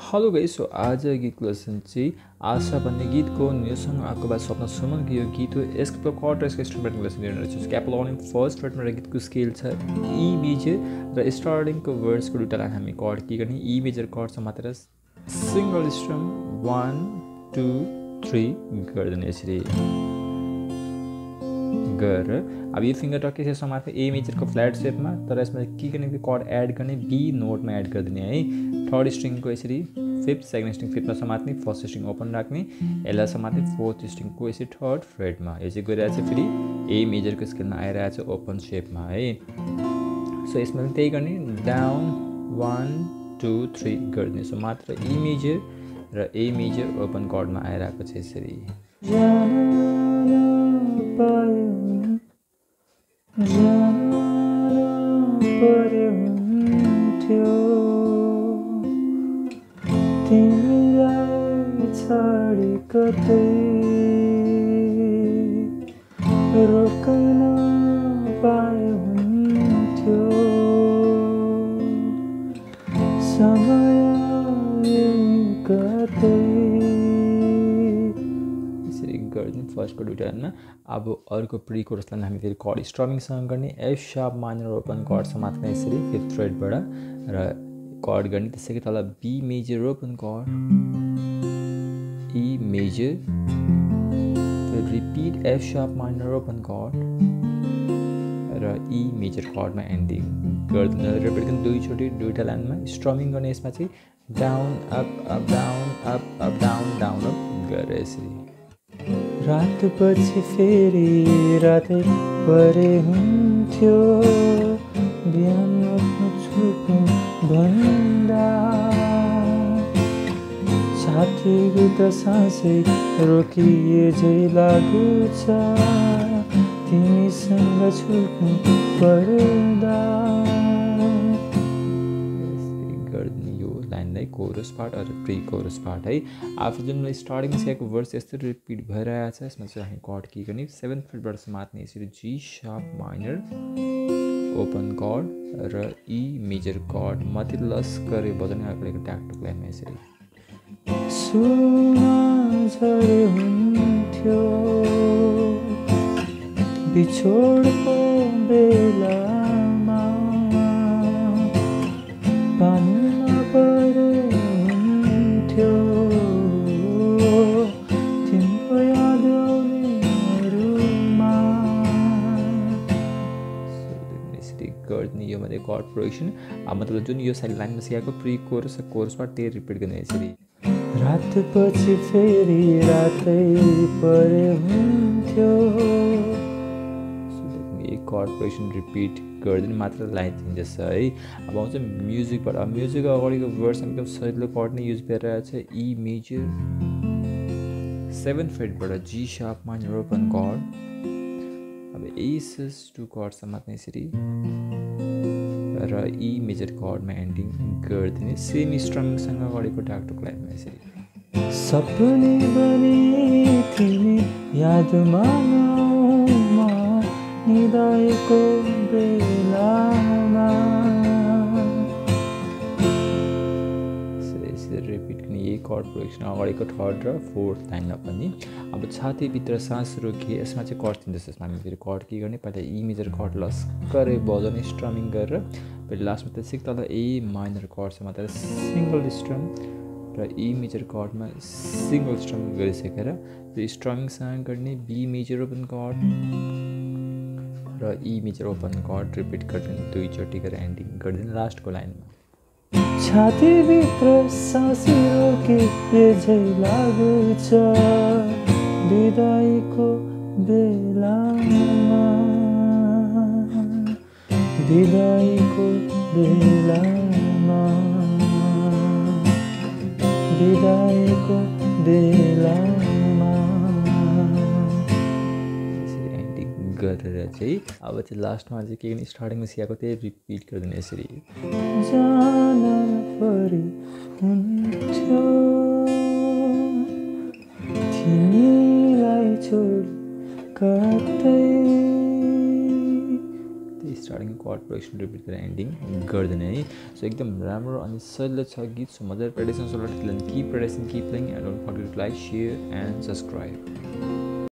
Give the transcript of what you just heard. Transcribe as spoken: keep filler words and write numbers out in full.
Hello guys, so आज गीतको lesson चाहिँ आशा भन्ने गीतको न्युसँग आएको बाद स्वप्न सुमनको यो गीत हो। यसको कर्ड र यसको इन्स्ट्रुमेन्टको लेसन लिएर रहेछ। क्यापल फर्स्ट फ्रेटमा र गीतको स्केल छ ई मेजर र स्टार्टिङको वर्ड्सको दुईवटा लाइन हामी कर्ड के गर्ने ई मेजर कर्ड छ मात्र single strum one two three गर्दैन यसरी गरेर अब यो फिङ्गर टक्कै छ समात्ने ए मेजरको फ्ल्याट सेपमा, तर यसमा के गर्ने कर्ड एड गर्ने बी नोटमा एड गरिदिने है। थर्ड स्ट्रिङको यसरी फिफ्थ, सेकेन्ड स्ट्रिङ फिफ्थमा समात्ने, फर्स्ट स्ट्रिङ ओपन राख्ने, यसलाई समात्ने फोर्थ स्ट्रिङको यसरी थर्ड फ्रेटमा। यो चाहिँ गइरहेको छ फेरि ए मेजरको स्केलमा आइरहेको छ ओपन सेपमा है। सो यसमा पनि त्यही गर्ने डाउन वान टू थ्री गरिदिने। सो मात्र ई मेजर र ए मेजर ओपन कर्डमा आइरहेको छ यसरी। तिमीलाई छाडी कतै रोक्न पाए हुन्थ्यो समय कतै यसरी गरिदिउँ फर्स्टको दुईवटा लाइनमा। अब अर्को प्री कोरसलाई हामी फेरि कर्ड स्ट्रमिङसँग गर्ने F sharp minor open chord समात्ने यसरी फिफ्थ फ्रेटबाट र कर्ड गर्ने। त्यसैको तल B major open chord E major repeat F sharp minor open chord र ई मेजर कर्डमा एन्डिङ गरिदिनु। रिपिट गर्ने दुईचोटि दुईवटा लाइनमा स्ट्रमिङ गर्ने। यसमा चाहिँ down up up down up up down down up गरेर यसरी। रात पछि फेरि रातै परे हुन्थ्यो बिहान उठ्नु छुट्नु भन्दा छातीभित्र सासै रोकिए झै लाग्छ तिमीसँग छुट्नु पर्दा। यो लाइनलाई कोरस पार्ट अरू प्री कोरस पार्ट है। आफ्नो जुन स्टार्टिङ सिकाएको वर्स यस्तै रिपिट भइरहेको छ। यसमा चाहिँ हामी कर्ड के गर्ने सेभेन्थ फ्रेटबाट समात्ने यसरी G sharp minor open chord र ई मेजर कर्ड माथि लस गरे बजाउने अगाडिको ट्याकटुक लाइनमा यसरी। सुना झरे हुन्थ्यो बिछोडको बेलामा पानीमा परे हुन्थ्यो तिम्रो याद आउनेहरूमा। गरिदिने यो मात्रै कर्ड प्रोग्रेसन। अब मतलब जुन यो साइड लाइनमा सिकाएको प्री कोरस र कोरसबाट त्यही रिपिट गर्ने यसरी। रात पछि फेरि रातै परे हुन्थ्यो। एक कर्ड प्रोग्रेसन रिपिट गरिदिनु मात्र लाइन चेन्जेस छ है। अब आउँछ म्युजिकबाट। अब म्युजिकको अगाडिको वर्समा एकदम सजिलो कर्ड नै युज भइरहेको छ ई मेजर सेभेन फ्रेटबाट G sharp minor open chord. अब एसेस टु कर्ड समात्ने यसरी र ई मेजर कर्डमा एन्डिङ गरिदिने सेम स्ट्रमिङसँग अगाडिको टाकटुक लाइनमा यसरी। सपनी बनी तिमी यादमा निदाएको बेलामा। रिपिट गर्ने यही कर्ड प्रोग्रेसन अगाडिको थर्ड र फोर्थ लाइनमा पनि। अब छातीभित्र सास रोकिए यसमा चाहिँ कर्ड चेन्जेस। यसमा हामी फेरि कर्ड के गर्ने पहिला ई मेजर कर्ड लस गरे बजाउने स्ट्रमिङ गरेर फेरि लास्टमा त्यसै तल ए माइनर कर्ड छ मात्र सिङ्गल स्ट्रम र ई मेजर कर्डमा सिङ्गल स्ट्रम गरिसकेर त्यो स्ट्रमिङसँग गर्ने बी मेजर ओपन कर्ड र E major open chord repeat गरिदिने दुईचोटि गरेर एन्डिङ गरिदिने लास्टको लाइनमा। छातीभित्र सास रोके झै लाग्छ बिदाईको बेलामा बिदाईको बेलामा बिदाईको बेलामा गरेर चाहिँ अब चाहिँ लास्टमा चाहिँ के गर्ने स्टार्टिङमा सिकाएको त्यही रिपिट गरिदिने यसरी। जान परे हुन्थ्यो तिमीलाई छोड कतै स्टार्टिङ कर्ड प्रोडक्सन रिपिट गरेर एन्डिङ गर्दैन है। सो एकदम राम्रो अनि सजिलो छ गीत। सो मजाले प्रेडिसन सोल्ट किप प्रेडिसन keep playing and don't forget to like, share and subscribe.